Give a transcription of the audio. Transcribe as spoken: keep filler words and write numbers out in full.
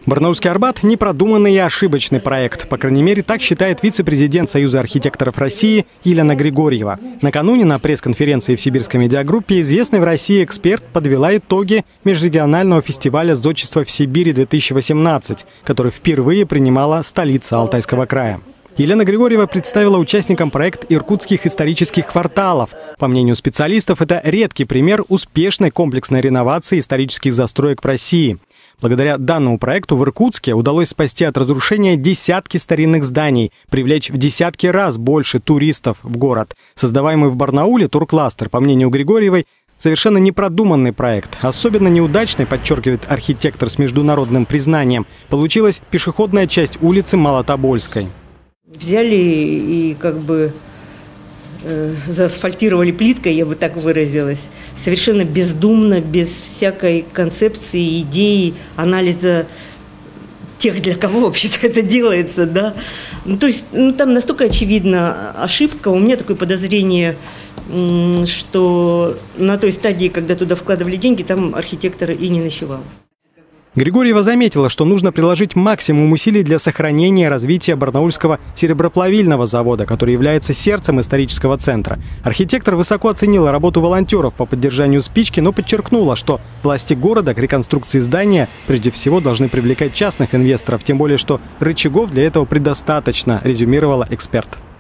Барнаульский Арбат – непродуманный и ошибочный проект. По крайней мере, так считает вице-президент Союза архитекторов России Елена Григорьева. Накануне на пресс-конференции в Сибирской медиагруппе известный в России эксперт подвела итоги межрегионального фестиваля зодчества в Сибири-две тысячи восемнадцать, который впервые принимала столица Алтайского края. Елена Григорьева представила участникам проект иркутских исторических кварталов. По мнению специалистов, это редкий пример успешной комплексной реновации исторических застроек в России. Благодаря данному проекту в Иркутске удалось спасти от разрушения десятки старинных зданий, привлечь в десятки раз больше туристов в город. Создаваемый в Барнауле туркластер, по мнению Григорьевой, совершенно непродуманный проект. Особенно неудачной, подчеркивает архитектор с международным признанием, получилась пешеходная часть улицы Малотобольской. Взяли и как бы э, заасфальтировали плиткой, я бы так выразилась, совершенно бездумно, без всякой концепции, идеи, анализа тех, для кого вообще-то это делается, да. Ну, то есть ну, там настолько очевидна ошибка, у меня такое подозрение, что на той стадии, когда туда вкладывали деньги, там архитектор и не ночевал. Григорьева заметила, что нужно приложить максимум усилий для сохранения и развития Барнаульского сереброплавильного завода, который является сердцем исторического центра. Архитектор высоко оценила работу волонтеров по поддержанию спички, но подчеркнула, что власти города к реконструкции здания прежде всего должны привлекать частных инвесторов, тем более что рычагов для этого предостаточно, резюмировала эксперт.